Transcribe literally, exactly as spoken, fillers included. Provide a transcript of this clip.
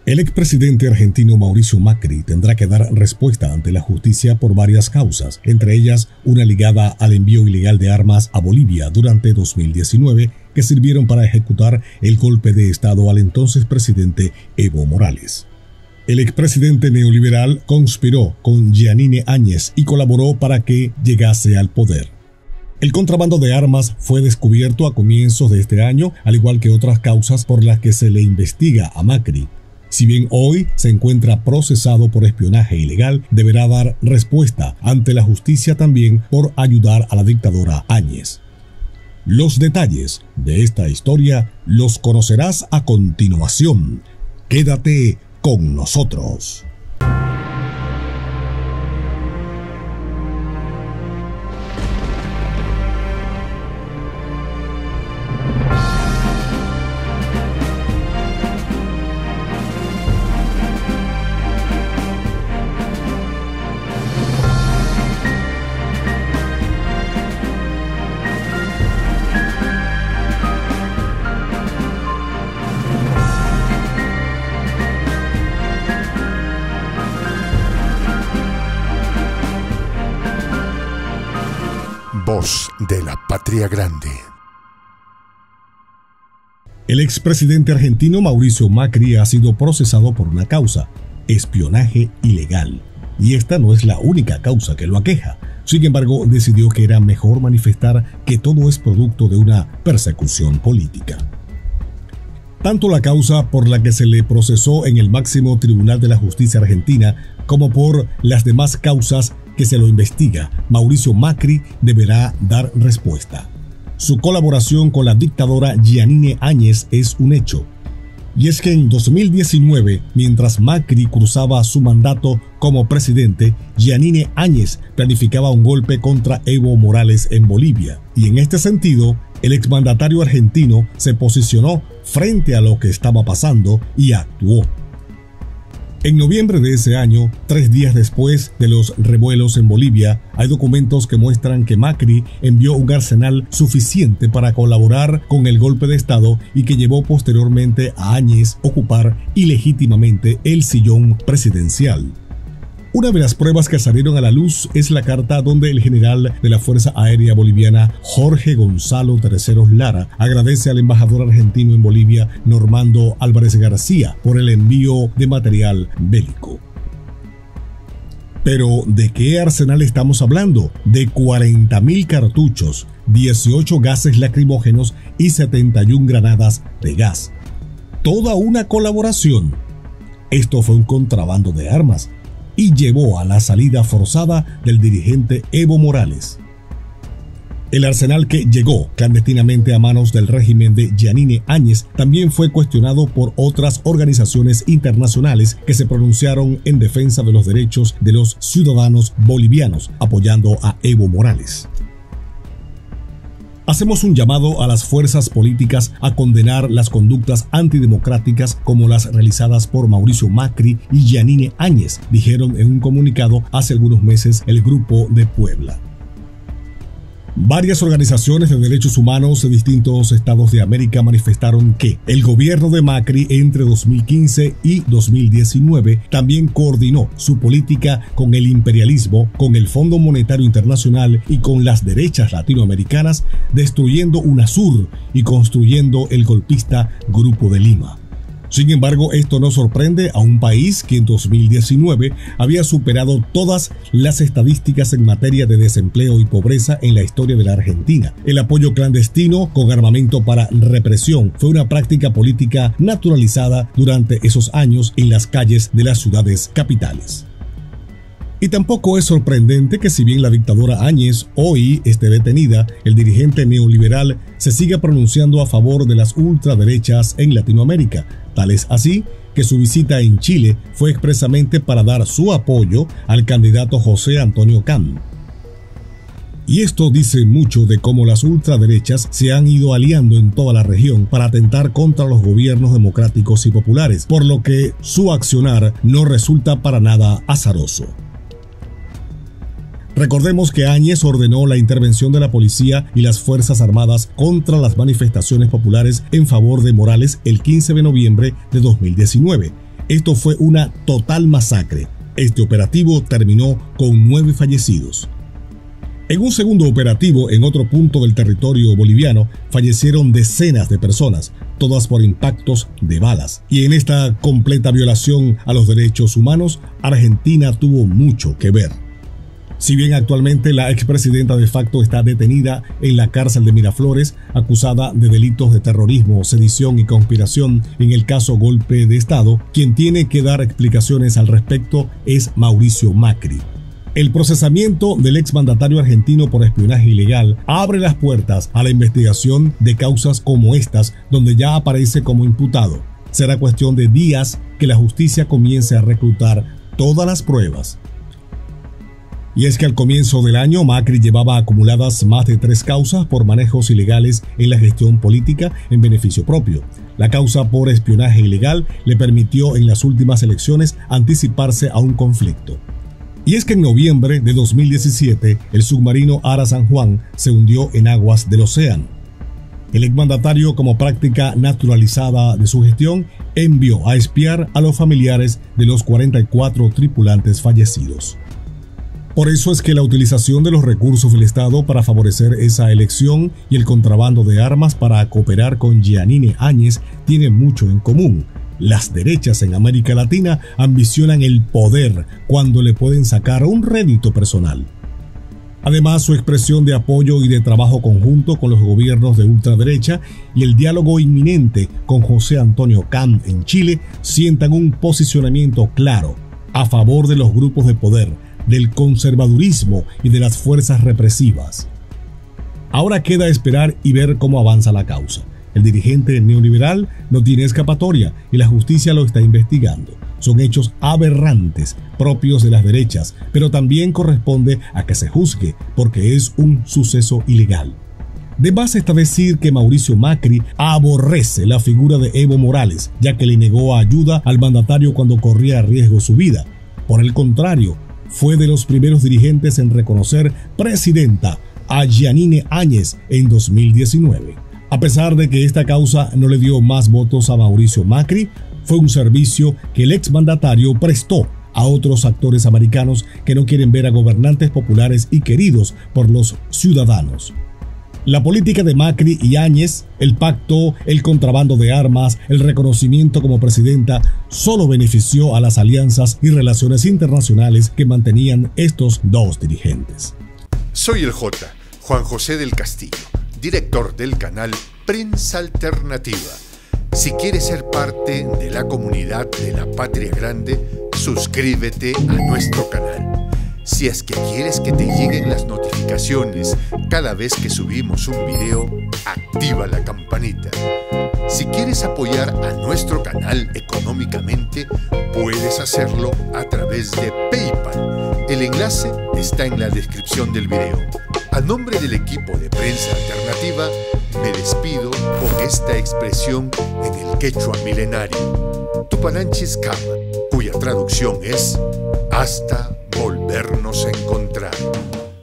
El expresidente argentino Mauricio Macri tendrá que dar respuesta ante la justicia por varias causas, entre ellas una ligada al envío ilegal de armas a Bolivia durante dos mil diecinueve, que sirvieron para ejecutar el golpe de Estado al entonces presidente Evo Morales. El expresidente neoliberal conspiró con Jeanine Áñez y colaboró para que llegase al poder. El contrabando de armas fue descubierto a comienzos de este año, al igual que otras causas por las que se le investiga a Macri. Si bien hoy se encuentra procesado por espionaje ilegal, deberá dar respuesta ante la justicia también por ayudar a la dictadora Áñez. Los detalles de esta historia los conocerás a continuación. Quédate con nosotros. Voz de la Patria Grande. El expresidente argentino Mauricio Macri ha sido procesado por una causa: espionaje ilegal. Y esta no es la única causa que lo aqueja. Sin embargo, decidió que era mejor manifestar que todo es producto de una persecución política. Tanto la causa por la que se le procesó en el máximo tribunal de la justicia argentina como por las demás causas que se lo investiga, Mauricio Macri deberá dar respuesta. Su colaboración con la dictadora Jeanine Áñez es un hecho. Y es que en dos mil diecinueve, mientras Macri cruzaba su mandato como presidente, Jeanine Áñez planificaba un golpe contra Evo Morales en Bolivia. Y en este sentido, el exmandatario argentino se posicionó frente a lo que estaba pasando y actuó. En noviembre de ese año, tres días después de los revuelos en Bolivia, hay documentos que muestran que Macri envió un arsenal suficiente para colaborar con el golpe de Estado y que llevó posteriormente a Áñez ocupar ilegítimamente el sillón presidencial. Una de las pruebas que salieron a la luz es la carta donde el general de la Fuerza Aérea Boliviana, Jorge Gonzalo Terceros Lara, agradece al embajador argentino en Bolivia, Normando Álvarez García, por el envío de material bélico. Pero, ¿de qué arsenal estamos hablando? De cuarenta mil cartuchos, dieciocho gases lacrimógenos y setenta y una granadas de gas. Toda una colaboración. Esto fue un contrabando de armas y llevó a la salida forzada del dirigente Evo Morales. El arsenal que llegó clandestinamente a manos del régimen de Jeanine Áñez también fue cuestionado por otras organizaciones internacionales que se pronunciaron en defensa de los derechos de los ciudadanos bolivianos, apoyando a Evo Morales. Hacemos un llamado a las fuerzas políticas a condenar las conductas antidemocráticas como las realizadas por Mauricio Macri y Jeanine Áñez, dijeron en un comunicado hace algunos meses el Grupo de Puebla. Varias organizaciones de derechos humanos de distintos estados de América manifestaron que el gobierno de Macri entre dos mil quince y dos mil diecinueve también coordinó su política con el imperialismo, con el Fondo Monetario Internacional y con las derechas latinoamericanas, destruyendo UNASUR y construyendo el golpista Grupo de Lima. Sin embargo, esto no sorprende a un país que en dos mil diecinueve había superado todas las estadísticas en materia de desempleo y pobreza en la historia de la Argentina. El apoyo clandestino con armamento para represión fue una práctica política naturalizada durante esos años en las calles de las ciudades capitales. Y tampoco es sorprendente que si bien la dictadora Áñez hoy esté detenida, el dirigente neoliberal se siga pronunciando a favor de las ultraderechas en Latinoamérica. Tal es así que su visita en Chile fue expresamente para dar su apoyo al candidato José Antonio Cam. Y esto dice mucho de cómo las ultraderechas se han ido aliando en toda la región para atentar contra los gobiernos democráticos y populares, por lo que su accionar no resulta para nada azaroso. Recordemos que Áñez ordenó la intervención de la policía y las Fuerzas Armadas contra las manifestaciones populares en favor de Morales el quince de noviembre de dos mil diecinueve. Esto fue una total masacre. Este operativo terminó con nueve fallecidos. En un segundo operativo, en otro punto del territorio boliviano, fallecieron decenas de personas, todas por impactos de balas. Y en esta completa violación a los derechos humanos, Argentina tuvo mucho que ver. Si bien actualmente la expresidenta de facto está detenida en la cárcel de Miraflores, acusada de delitos de terrorismo, sedición y conspiración en el caso golpe de Estado, quien tiene que dar explicaciones al respecto es Mauricio Macri. El procesamiento del exmandatario argentino por espionaje ilegal abre las puertas a la investigación de causas como estas, donde ya aparece como imputado. Será cuestión de días que la justicia comience a reclutar todas las pruebas. Y es que al comienzo del año Macri llevaba acumuladas más de tres causas por manejos ilegales en la gestión política en beneficio propio. La causa por espionaje ilegal le permitió en las últimas elecciones anticiparse a un conflicto. Y es que en noviembre de dos mil diecisiete, el submarino Ara San Juan se hundió en aguas del océano. El exmandatario, como práctica naturalizada de su gestión, envió a espiar a los familiares de los cuarenta y cuatro tripulantes fallecidos. Por eso es que la utilización de los recursos del Estado para favorecer esa elección y el contrabando de armas para cooperar con Jeanine Áñez tiene mucho en común. Las derechas en América Latina ambicionan el poder cuando le pueden sacar un rédito personal. Además, su expresión de apoyo y de trabajo conjunto con los gobiernos de ultraderecha y el diálogo inminente con José Antonio Kant en Chile sientan un posicionamiento claro a favor de los grupos de poder, del conservadurismo y de las fuerzas represivas. Ahora queda esperar y ver cómo avanza la causa. El dirigente neoliberal no tiene escapatoria y la justicia lo está investigando. Son hechos aberrantes, propios de las derechas, pero también corresponde a que se juzgue, porque es un suceso ilegal. De más está decir que Mauricio Macri aborrece la figura de Evo Morales, ya que le negó ayuda al mandatario cuando corría riesgo su vida. Por el contrario, fue de los primeros dirigentes en reconocer presidenta a Jeanine Áñez en dos mil diecinueve. A pesar de que esta causa no le dio más votos a Mauricio Macri, fue un servicio que el exmandatario prestó a otros actores americanos que no quieren ver a gobernantes populares y queridos por los ciudadanos. La política de Macri y Áñez, el pacto, el contrabando de armas, el reconocimiento como presidenta, solo benefició a las alianzas y relaciones internacionales que mantenían estos dos dirigentes. Soy el J, Juan José del Castillo, director del canal Prensa Alternativa. Si quieres ser parte de la comunidad de la Patria Grande, suscríbete a nuestro canal. Si es que quieres que te lleguen las notificaciones cada vez que subimos un video, activa la campanita. Si quieres apoyar a nuestro canal económicamente, puedes hacerlo a través de PayPal. El enlace está en la descripción del video. A nombre del equipo de Prensa Alternativa, me despido con esta expresión en el quechua milenario, Tupananchis Kama, cuya traducción es hasta volvernos a encontrar.